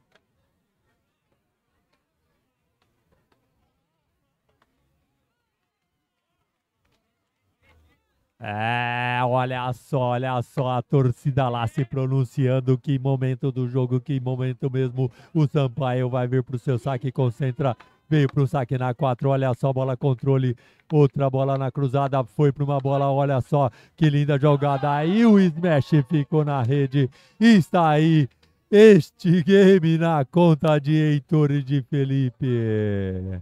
Olha só a torcida lá se pronunciando. Que momento do jogo, que momento mesmo. O Sampaio vai vir para o seu saque, concentra. Veio para o saque na 4, olha só, bola controle, outra bola na cruzada, foi para uma bola, olha só, que linda jogada, aí o smash ficou na rede, está aí este game na conta de Heitor e de Felipe.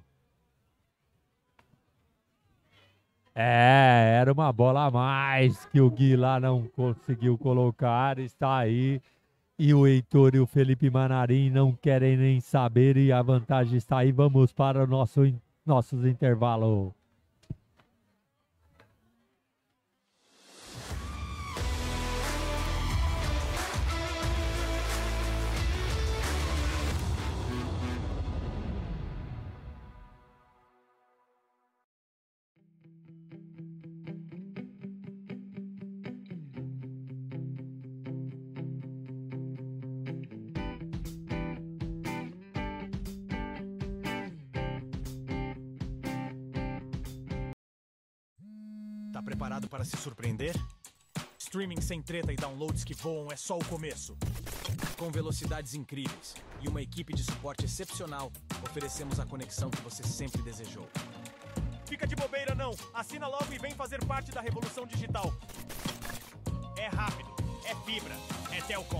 Era uma bola a mais que o Gui lá não conseguiu colocar, está aí. E o Heitor e o Felipe Manarim não querem nem saber e a vantagem está aí. Vamos para o nossos intervalos. Tá preparado para se surpreender? Streaming sem treta e downloads que voam é só o começo. Com velocidades incríveis e uma equipe de suporte excepcional, oferecemos a conexão que você sempre desejou. Fica de bobeira não! Assina logo e vem fazer parte da revolução digital. É rápido, é fibra, é Telcom.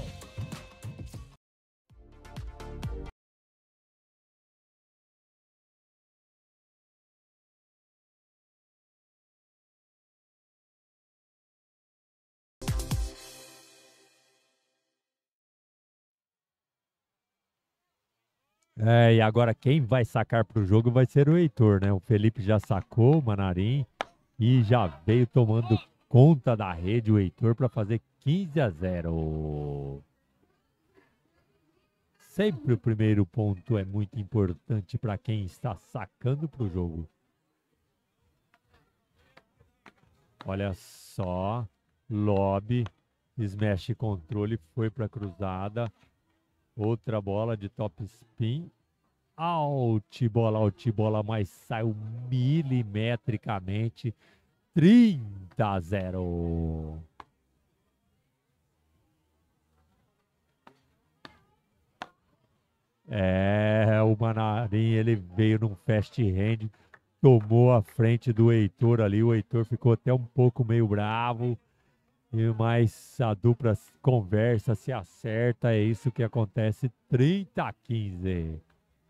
E agora quem vai sacar para o jogo vai ser o Heitor, né? O Felipe já sacou o Manarim e já veio tomando conta da rede o Heitor para fazer 15-0. Sempre o primeiro ponto é muito importante para quem está sacando para o jogo. Olha só, lobby, smash controle, foi para cruzada. Outra bola de top spin. Out bola, mas saiu milimetricamente. 30-0. O Manarim, ele veio num fast hand, tomou a frente do Heitor ali. O Heitor ficou até um pouco meio bravo, mas a dupla conversa, se acerta. É isso que acontece. 30-15.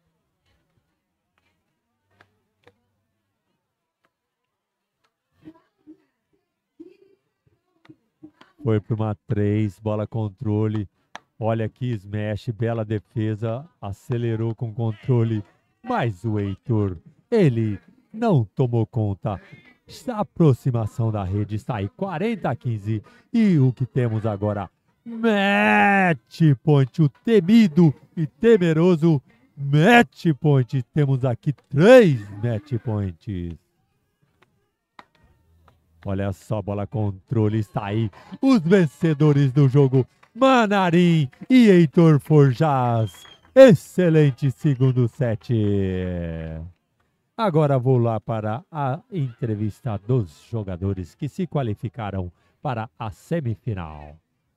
Foi para uma 3, bola controle. Olha aqui, smash, bela defesa, acelerou com controle, mas o Heitor, ele não tomou conta. A aproximação da rede está aí, 40-15. E o que temos agora? Match point, o temido e temeroso match point. Temos aqui 3 match points. Olha só, bola controle, está aí. Os vencedores do jogo, Manarim e Heitor Forjaz. Excelente segundo set. Agora vou lá para a entrevista dos jogadores que se qualificaram para a semifinal.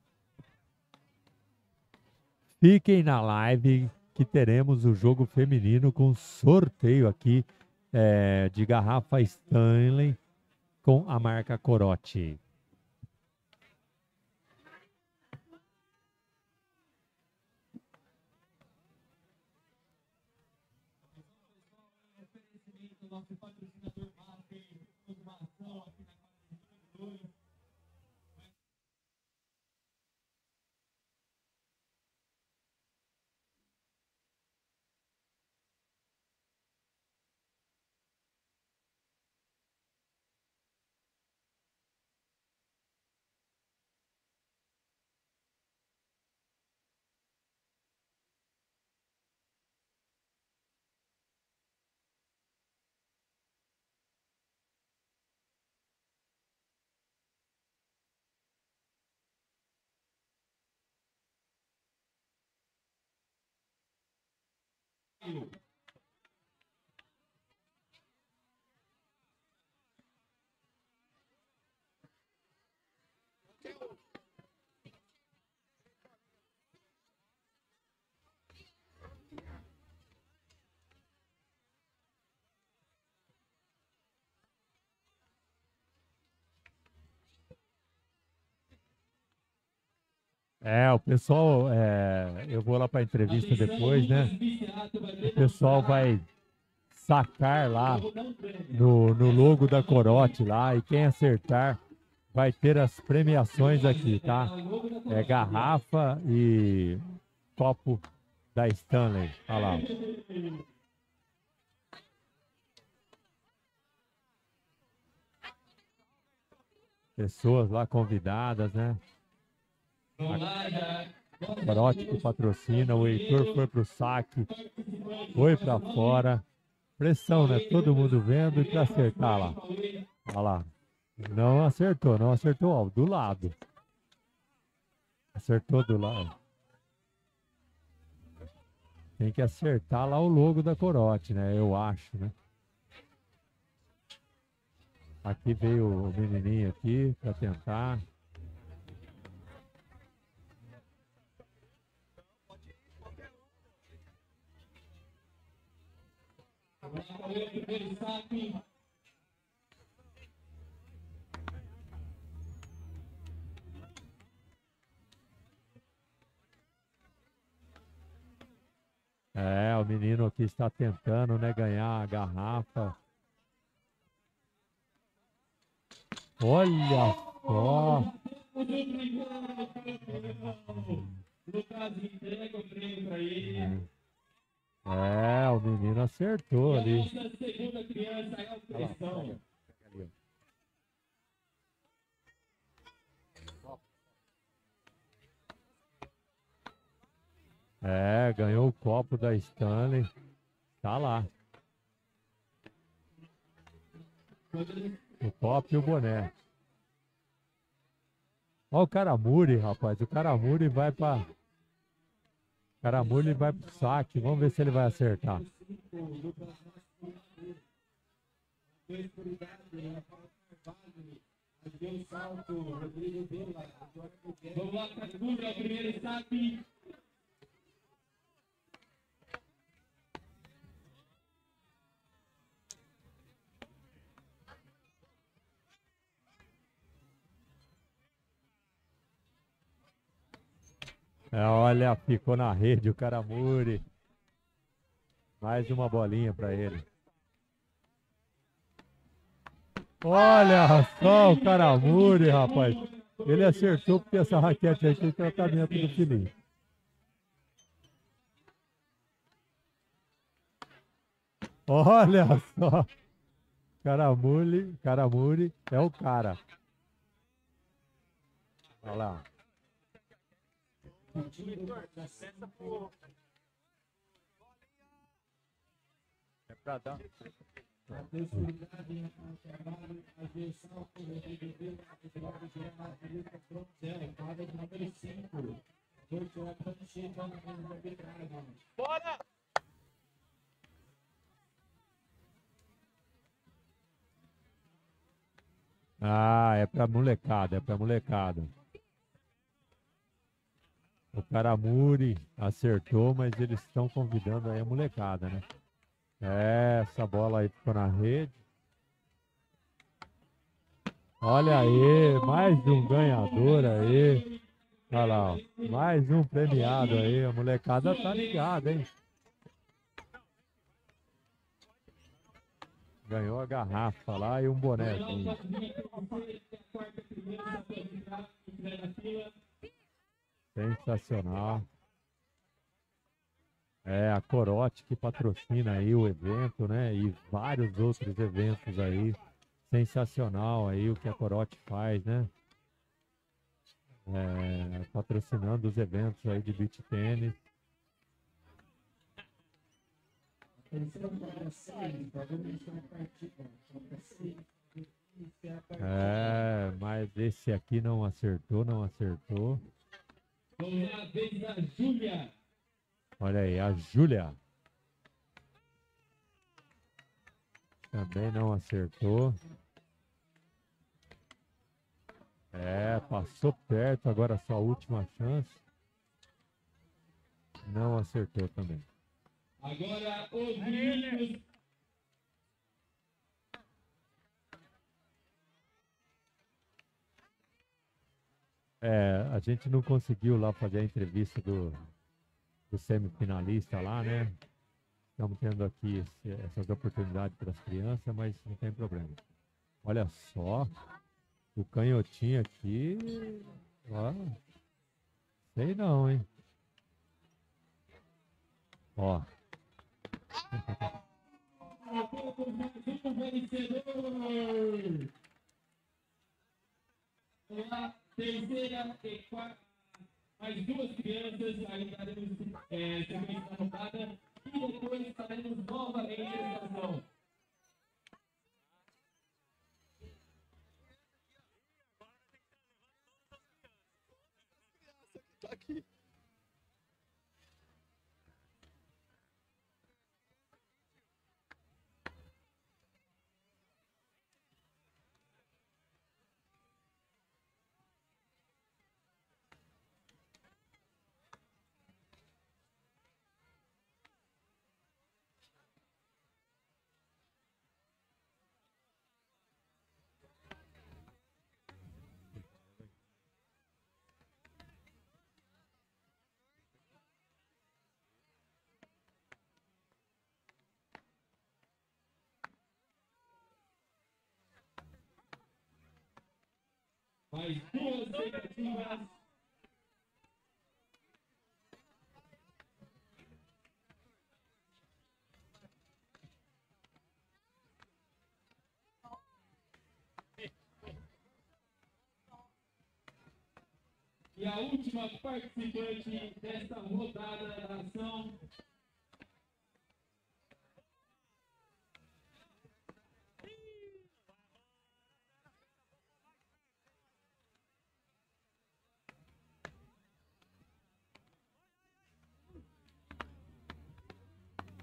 Fiquem na live que teremos o jogo feminino com sorteio aqui de garrafa Stanley com a marca Corote. Nosso patrocinador Master, uma ação aqui na casa de O pessoal, eu vou lá para a entrevista depois, né? O pessoal vai sacar lá no logo da Corote lá, e quem acertar vai ter as premiações aqui, tá? Garrafa e copo da Stanley. Olha lá. Pessoas lá convidadas, né? A Corote que patrocina, o Heitor foi pro saque, foi para fora. Pressão, né? Todo mundo vendo e para acertar lá. Olha lá. Não acertou, ó, do lado. Acertou do lado. Tem que acertar lá o logo da Corote, né? Eu acho, né? Aqui veio o menininho aqui para tentar. O menino aqui está tentando, né, ganhar a garrafa. Olha só. O menino acertou ali. Ganhou o copo da Stanley. Tá lá. O copo e o boné. Olha o Caramuri, rapaz. O Caramuri vai para... Caramuri vai pro saque. Vamos ver se ele vai acertar. deu um salto, Rodrigo Vila. Vamos lá, Cascura, o primeiro saque. Olha, ficou na rede o Caramuri. Mais uma bolinha para ele. Olha só o Caramuri, rapaz. Ele acertou porque essa raquete aí tem tratamento do filhinho. Olha só. Caramuri é o cara. Olha lá. É pra dar. Bora! Ah, é pra molecada, é pra molecada. O Caramuri acertou, mas eles estão convidando aí a molecada, né? Essa bola aí ficou na rede. Olha aí, mais um ganhador aí. Olha lá, ó, mais um premiado aí. A molecada tá ligada, hein? Ganhou a garrafa lá e um bonezinho. Sensacional. É a Corote que patrocina aí o evento, né? E vários outros eventos aí. Sensacional aí o que a Corote faz, né? Patrocinando os eventos aí de beach tênis. Mas esse aqui não acertou, não acertou. Vamos lá, vez da Júlia. Olha aí, a Júlia. Também não acertou. Passou perto, agora só a última chance. Não acertou também. Agora o Vinícius. A gente não conseguiu lá fazer a entrevista do semifinalista lá, né? Estamos tendo aqui essas oportunidades para as crianças, mas não tem problema. Olha só, o canhotinho aqui, ó, sei não, hein? Ó. Terceira e quarta, mais duas crianças, aí daremos sequência da rodada e depois faremos novamente a estação. Tá aqui. Mais duas tentativas. E a última participante desta rodada da ação.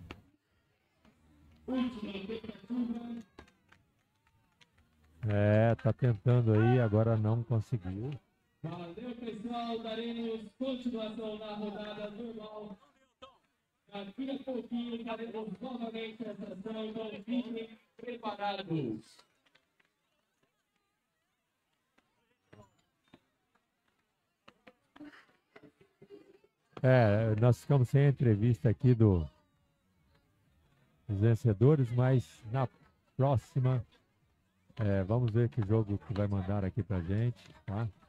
Última tentativa. tá tentando aí, agora não conseguiu. Valeu, pessoal. Daremos continuação na rodada normal. Daqui a pouquinho faremos novamente essa ação, então fiquem preparados. Nós ficamos sem a entrevista aqui dos vencedores, mas na próxima vamos ver que jogo que vai mandar aqui pra gente, tá?